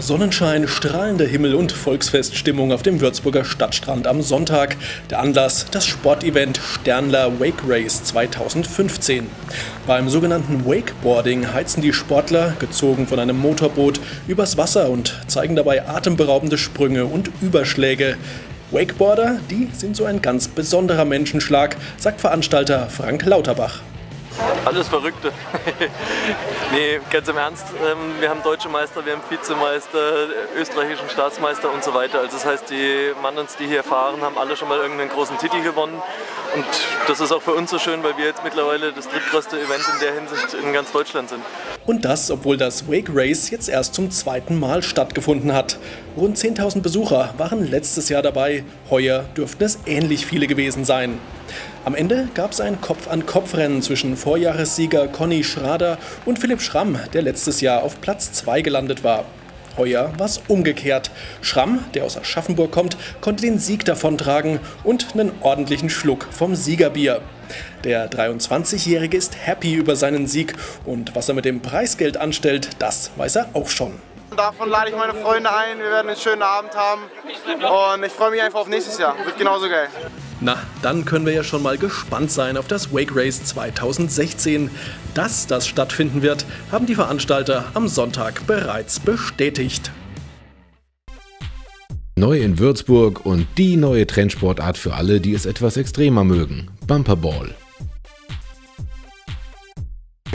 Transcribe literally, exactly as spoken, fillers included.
Sonnenschein, strahlender Himmel und Volksfeststimmung auf dem Würzburger Stadtstrand am Sonntag. Der Anlass, das Sportevent Sternler Wake Race zweitausendfünfzehn. Beim sogenannten Wakeboarding heizen die Sportler, gezogen von einem Motorboot, übers Wasser und zeigen dabei atemberaubende Sprünge und Überschläge. Wakeboarder, die sind so ein ganz besonderer Menschenschlag, sagt Veranstalter Frank Lauterbach. Alles Verrückte. Nee, ganz im Ernst, ähm, wir haben Deutsche Meister, wir haben Vizemeister, österreichischen Staatsmeister und so weiter. Also das heißt, die Manns, die hier fahren, haben alle schon mal irgendeinen großen Titel gewonnen. Und das ist auch für uns so schön, weil wir jetzt mittlerweile das drittgrößte Event in der Hinsicht in ganz Deutschland sind. Und das, obwohl das Wake Race jetzt erst zum zweiten Mal stattgefunden hat. Rund zehntausend Besucher waren letztes Jahr dabei. Heuer dürften es ähnlich viele gewesen sein. Am Ende gab es ein Kopf-an-Kopf-Rennen zwischen Vorjahressieger Conny Schrader und Philipp Schramm, der letztes Jahr auf Platz zwei gelandet war. Heuer war es umgekehrt. Schramm, der aus Aschaffenburg kommt, konnte den Sieg davontragen und einen ordentlichen Schluck vom Siegerbier. Der dreiundzwanzigjährige ist happy über seinen Sieg und was er mit dem Preisgeld anstellt, das weiß er auch schon. Davon lade ich meine Freunde ein, wir werden einen schönen Abend haben und ich freue mich einfach auf nächstes Jahr, wird genauso geil. Na, dann können wir ja schon mal gespannt sein auf das Wake Race zweitausendsechzehn. Dass das stattfinden wird, haben die Veranstalter am Sonntag bereits bestätigt. Neu in Würzburg und die neue Trendsportart für alle, die es etwas extremer mögen: Bumperball.